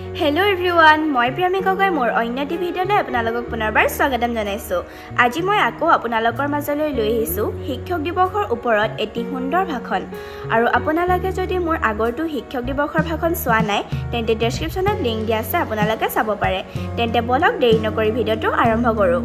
Hello everyone, মই প্ৰিয়ামী গগৈ মোৰ অন্য এটি ভিডিঅ'লৈ আপোনালোকক পুনৰবাৰ স্বাগতম জনাইছো। আজি মই আকৌ আপোনালোকৰ মাজলৈ লৈ আহিছো শিক্ষক দিৱসৰ ওপৰত এটি সুন্দৰ ভাষণ। আৰু আপোনালোকে যদি মোৰ আগৰটো শিক্ষক দিৱসৰ ভাষণ চোৱা নাই তেন্তে ডেসক্ৰিপচনত লিংক দিয়া আছে আপোনালোকে চাব পাৰে। তেন্তে বলক দেৰি নকৰি ভিডিঅ'টো আৰম্ভ কৰো।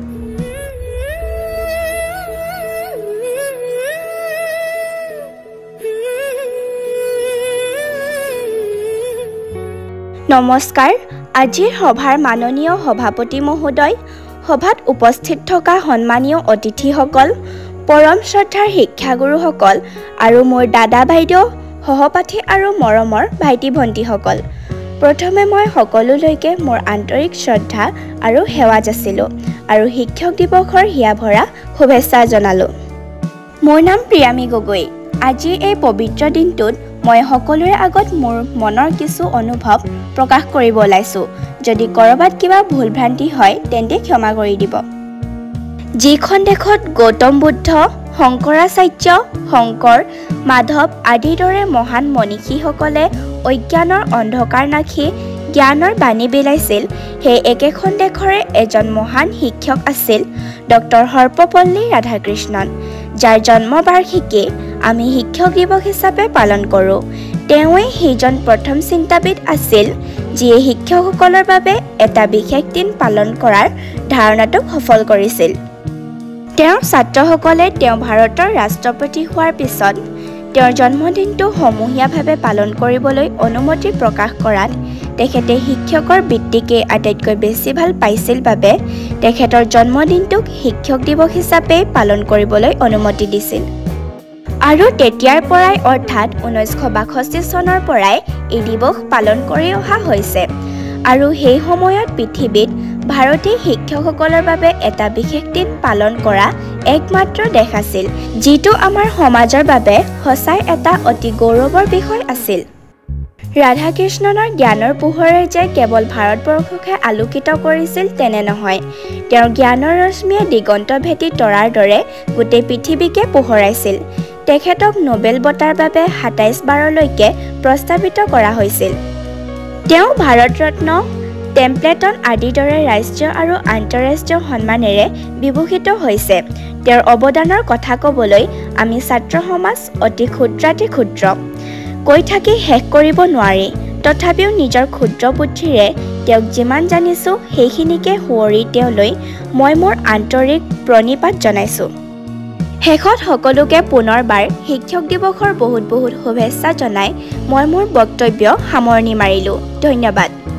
নমস্কাৰ আজিৰ সভাৰ মাননীয় সভাপতি মহোদয় সভাত উপস্থিত থকা সন্মানীয় অতিথিসকল পৰম শ্ৰদ্ধাৰ শিক্ষাগুৰুসকল আৰু মোৰ দাদা বাইদেউ সহপাঠী আৰু মৰমৰ ভাইটি ভণ্টিসকল প্ৰথমে মই সকলোলৈকে মোৰ আন্তৰিক শ্ৰদ্ধা আৰু সেৱা যাচিলোঁ আৰু শিক্ষক দিৱসৰ হিয়াভৰা শুভেচ্ছা জনালোঁ। মোৰ নাম প্ৰিয়ামী গগৈ। আজি এই পবিত্ৰ দিনটোত মই সকলোৰে আগত মোৰ মনৰ কিছু অনুভৱ প্ৰকাশ কৰিব ওলাইছো। যদি কৰবাত কিবা ভুল ভ্ৰান্তি হয় তেন্তে ক্ষমা কৰি দিব। যিখন দেশত গৌতম বুদ্ধ, শংকৰাচাৰ্য, শংকৰ, মাধৱ আদিৰ দৰে মহান মনীষীসকলে অজ্ঞানৰ অন্ধকাৰ নাশি জ্ঞানৰ বাণী বিলাইছিল, সেই একেখন দেশৰে এজন মহান শিক্ষক আছিল ডক্টৰ সৰ্বপল্লী ৰাধাকৃষ্ণন, যাৰ জন্মবাৰ্ষিকী আমি শিক্ষক দিৱস হিচাপে পালন কৰোঁ। তেওঁৱেই সেইজন প্ৰথম চিন্তাবিদ আছিল যিয়ে শিক্ষকসকলৰ বাবে এটা বিশেষ দিন পালন কৰাৰ ধাৰণাটোক সফল কৰিছিল। তেওঁৰ ছাত্ৰসকলে তেওঁ ভাৰতৰ ৰাষ্ট্ৰপতি হোৱাৰ পিছত তেওঁৰ জন্মদিনটো সমূহীয়াভাৱে পালন কৰিবলৈ অনুমতি প্ৰকাশ কৰাত তেখেতে শিক্ষকৰ বৃত্তিকে আটাইতকৈ বেছি ভাল পাইছিল বাবে তেখেতৰ জন্মদিনটোক শিক্ষক দিৱস হিচাপে পালন কৰিবলৈ অনুমতি দিছিল। আৰু তেতিয়াৰ পৰাই অৰ্থাৎ 1962 চনৰ পৰাই এই দিৱস পালন কৰি অহা হৈছে। আৰু সেই সময়ত পৃথিৱীত ভাৰতেই শিক্ষকসকলৰ বাবে এটা বিশেষ দিন পালন কৰা একমাত্ৰ দেশ আছিল, যিটো আমাৰ সমাজৰ বাবে সঁচাই এটা অতি গৌৰৱৰ বিষয় আছিল। ৰাধাকৃষ্ণনৰ জ্ঞানৰ পোহৰে যে কেৱল ভাৰতবৰ্ষকে আলোকিত কৰিছিল তেনে নহয়, তেওঁৰ জ্ঞানৰ ৰশ্মিয়ে দিগন্ত ভেটি তৰাৰ দৰে গোটেই পৃথিৱীকে পোহৰাইছিল। তেখেতক নোবেল বঁটাৰ বাবে 27 বাৰলৈকে প্ৰস্তাৱিত কৰা হৈছিল। তেওঁ ভাৰত ৰত্ন, টেম্পলেটন আদিৰ দৰে ৰাষ্ট্ৰীয় আৰু আন্তঃৰাষ্ট্ৰীয় সন্মানেৰে বিভূষিত হৈছে। তেওঁৰ অৱদানৰ কথা ক'বলৈ আমি ছাত্ৰ সমাজ অতি ক্ষুদ্ৰাতি ক্ষুদ্ৰ, কৈ থাকি শেষ কৰিব নোৱাৰি। তথাপিও নিজৰ ক্ষুদ্ৰ বুদ্ধিৰে তেওঁক যিমান জানিছোঁ সেইখিনিকে সোঁৱৰি তেওঁলৈ মই মোৰ আন্তৰিক প্ৰণিপাত জনাইছোঁ। শেষত সকলোকে পুনৰবাৰ শিক্ষক দিৱসৰ বহুত বহুত শুভেচ্ছা জনাই মই মোৰ বক্তব্য সামৰণি মাৰিলোঁ। ধন্যবাদ।